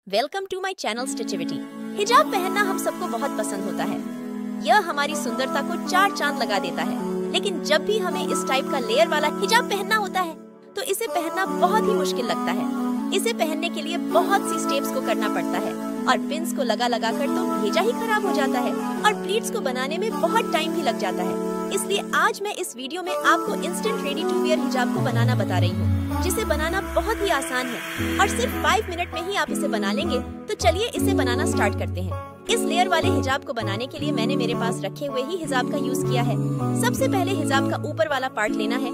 Welcome to my channel स्टिचिविटी। हिजाब पहनना हम सबको बहुत पसंद होता है। यह हमारी सुंदरता को चार चांद लगा देता है। लेकिन जब भी हमें इस टाइप का लेयर वाला हिजाब पहनना होता है तो इसे पहनना बहुत ही मुश्किल लगता है। इसे पहनने के लिए बहुत सी स्टेप्स को करना पड़ता है और पिन्स को लगा लगा कर तो भेजा ही खराब हो जाता है और प्लीट्स को बनाने में बहुत टाइम भी लग जाता है। इसलिए आज मैं इस वीडियो में आपको इंस्टेंट रेडी टू वेयर हिजाब को बनाना बता रही हूँ, जिसे बनाना बहुत ही आसान है और सिर्फ 5 मिनट में ही आप इसे बना लेंगे। तो चलिए इसे बनाना स्टार्ट करते हैं। इस लेयर वाले हिजाब को बनाने के लिए मैंने मेरे पास रखे हुए ही हिजाब का यूज किया है। सबसे पहले हिजाब का ऊपर वाला पार्ट लेना है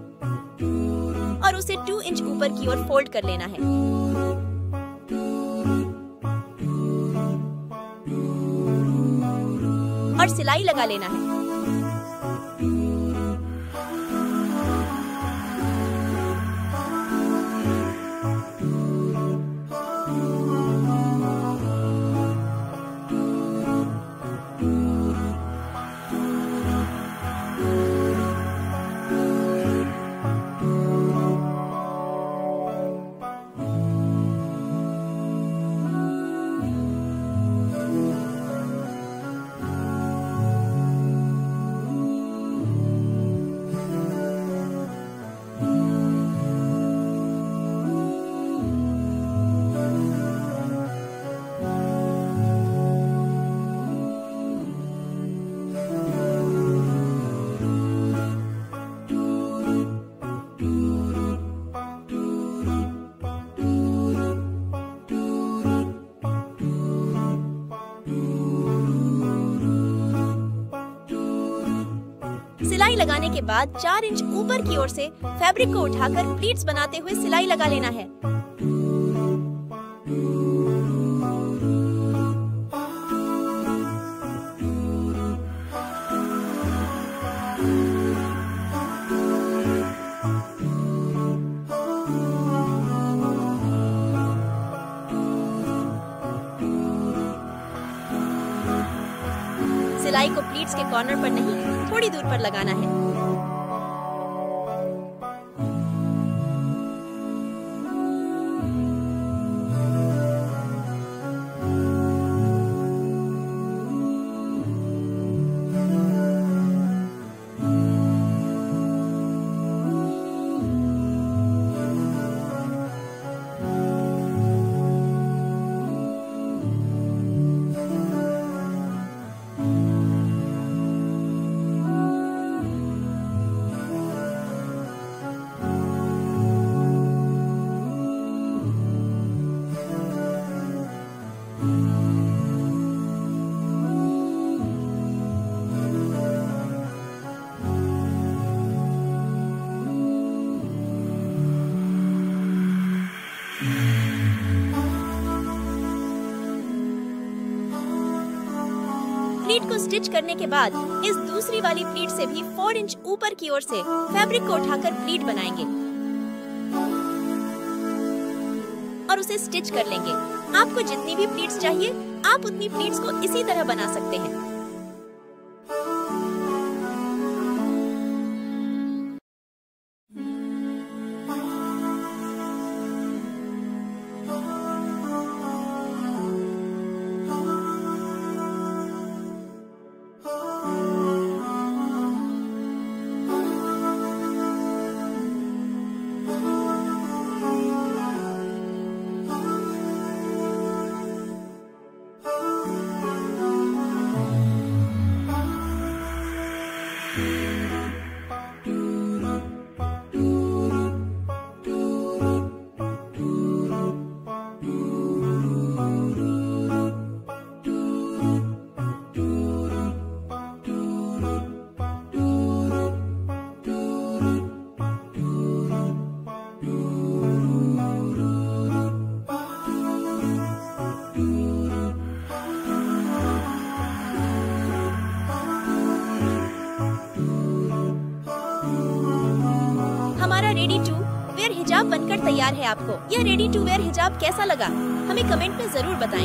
और उसे 2 इंच ऊपर की ओर फोल्ड कर लेना है। और सिलाई लगा लेना है। सिलाई लगाने के बाद 4 इंच ऊपर की ओर से फैब्रिक को उठाकर प्लीट्स बनाते हुए सिलाई लगा लेना है। सिलाई को प्लीट्स के कॉर्नर पर नहीं, थोड़ी दूर पर लगाना है। प्लीट को स्टिच करने के बाद इस दूसरी वाली प्लीट से भी 4 इंच ऊपर की ओर से फैब्रिक को उठाकर प्लीट बनाएंगे और उसे स्टिच कर लेंगे। आपको जितनी भी प्लीट्स चाहिए आप उतनी प्लीट्स को इसी तरह बना सकते हैं। हमारा रेडी टू वेयर हिजाब बनकर तैयार है। आपको यह रेडी टू वेयर हिजाब कैसा लगा हमें कमेंट में जरूर बताएं।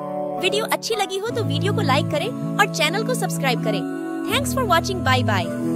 वीडियो अच्छी लगी हो तो वीडियो को लाइक करें और चैनल को सब्सक्राइब करें। Thanks for watching. Bye bye.